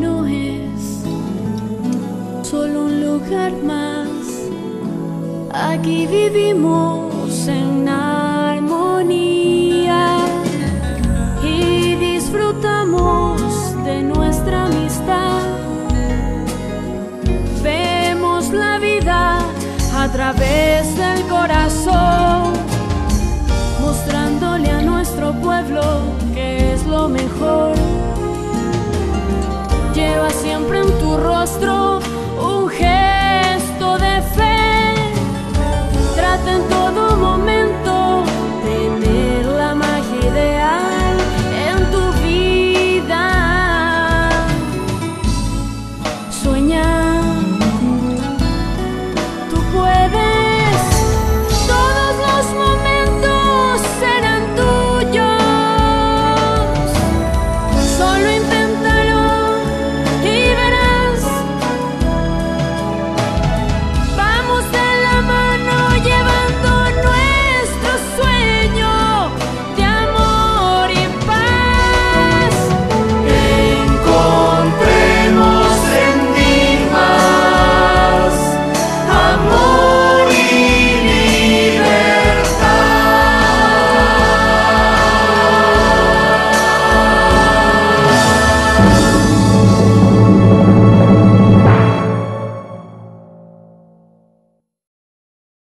no es solo un lugar más. Aquí vivimos en armonía y disfrutamos de nuestra amistad. Vemos la vida a través del corazón, mostrándole a nuestro pueblo que es lo mejor. Lleva siempre en tu rostro